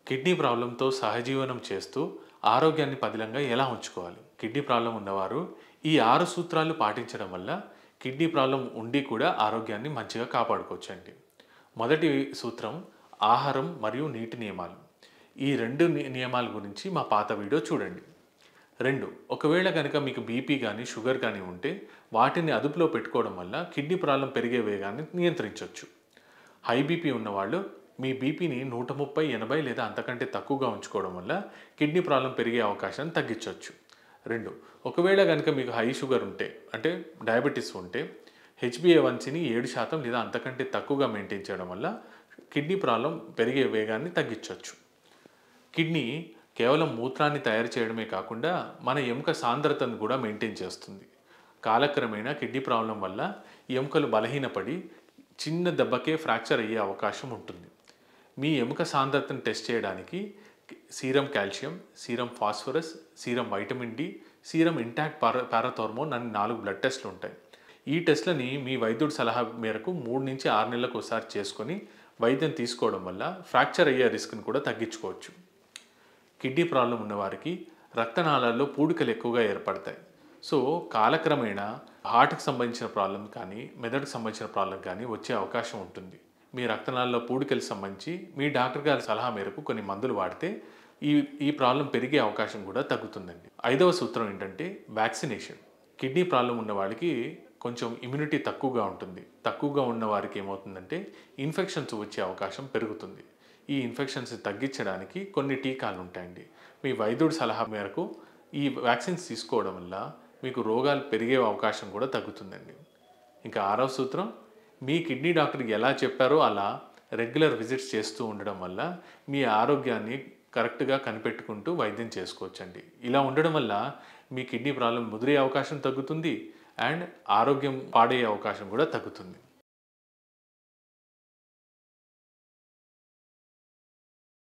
Kidney ప్రాబ్లంతో సహజీవనం చేస్తూ ఆరోగ్యాన్ని పదిలంగా ఎలా ఉంచుకోవాలి? కిడ్నీ ప్రాబ్లం ఉన్నవారు ఈ 6 సూత్రాలు పాటించడం వల్ల కిడ్నీ ప్రాబ్లం ఉండి కూడా ఆరోగ్యాన్ని మంచిగా కాపాడుకోవచ్చండి. మొదటి సూత్రం ఆహారం మరియు నీటి నియమాలు. ఈ 2 నియమాల గురించి మా పాత వీడియో చూడండి. 2. ఒకవేళ గనుక మీకు బీపీ గానీ, షుగర్ గానీ ఉంటే వాటిని అదుపులో పెట్టుకోవడం వల్ల కిడ్నీ ప్రాబ్లం పెరిగే వేగాన్ని నియంత్రించొచ్చు. హై బీపీ ఉన్నవాళ్ళు మీ బీపీని 130, 80 లేదా అంతకంటే తక్కువగా ఉంచుకోవడం వల్ల కిడ్నీ ప్రాబ్లం పెరిగే అవకాశాన్ని తగ్గించవచ్చు. 2. ఒకవేళ గనుక మీకు హై షుగర్ ఉంటే అంటే డయాబెటిస్ ఉంటే HbA1cని 7% లేదా అంతకంటే తక్కువగా మెయింటైన్ చేయడం వల్ల కిడ్నీ ప్రాబ్లం పెరిగే వేగాన్ని తగ్గించవచ్చు. కిడ్నీ కేవలం మూత్రాన్ని తయారు చేయడమే కాకుండా మన ఎముక సాంద్రతను కూడా మెయింటైన్ చేస్తుంది. కాలక్రమేణా కిడ్నీ ప్రాబ్లం వల్ల ఎముకలు బలహీనపడి చిన్న దెబ్బకే ఫ్రాక్చర్ అయ్యే అవకాశం ఉంటుంది. మీ ఎముక సాంద్రతను టెస్ట్ చేయడానికి serum calcium, serum phosphorus, serum vitamin D, serum intact parathormone అని 4 బ్లడ్ టెస్టులు ఉంటాయి. ఈ టెస్ట్లని మీ వైద్యుడి సలహా మేరకు 3 నుంచి 6 నెలలకు ఒకసారి చేసుకొని వైద్యం తీసుకోవడం వల్ల ఫ్రాక్చర్ అయ్యే రిస్క్ని కూడా తగ్గించుకోవచ్చు. కిడ్నీ ప్రాబ్లం ఉన్నవారికి రక్తనాళాల్లో పూడికలు ఎక్కువగా ఏర్పడతాయి. సో కాలక్రమేణా హార్ట్కి సంబంధించిన ప్రాబ్లం కానీ, మెదడుకు సంబంధించిన ప్రాబ్లం కానీ వచ్చే అవకాశం ఉంటుంది. మీ రక్తనాళాల్లో పూడికలకు సంబంధించి మీ డాక్టర్ గారి సలహా మేరకు కొన్ని మందులు వాడితే ఈ ప్రాబ్లం పెరిగే అవకాశం కూడా తగ్గుతుందండి. 5వ సూత్రం ఏంటంటే వ్యాక్సినేషన్. కిడ్నీ ప్రాబ్లం ఉన్న వాళ్ళకి కొంచెం ఇమ్యూనిటీ తక్కువగా ఉంటుంది. తక్కువగా ఉన్న వారికి ఏమవుతుందంటే ఇన్ఫెక్షన్స్ వచ్చే అవకాశం పెరుగుతుంది. ఈ ఇన్ఫెక్షన్స్ తగ్గించడానికి కొన్ని టీకాలు ఉంటాయండి. మీ వైద్యుడి సలహా మేరకు ఈ వ్యాక్సిన్స్ తీసుకోవడం వల్ల మీకు రోగాలు పెరిగే అవకాశం కూడా తగ్గుతుందండి. ఇంకా 6వ సూత్రం, మీ కిడ్నీ డాక్టర్కి ఎలా చెప్పారో అలా రెగ్యులర్ విజిట్స్ చేస్తూ ఉండడం వల్ల మీ ఆరోగ్యాన్ని కరెక్ట్గా కనిపెట్టుకుంటూ వైద్యం చేసుకోవచ్చండి. ఇలా ఉండడం వల్ల మీ కిడ్నీ ప్రాబ్లం ముదిరే అవకాశం తగ్గుతుంది అండ్ ఆరోగ్యం పాడయ్యే అవకాశం కూడా తగ్గుతుంది.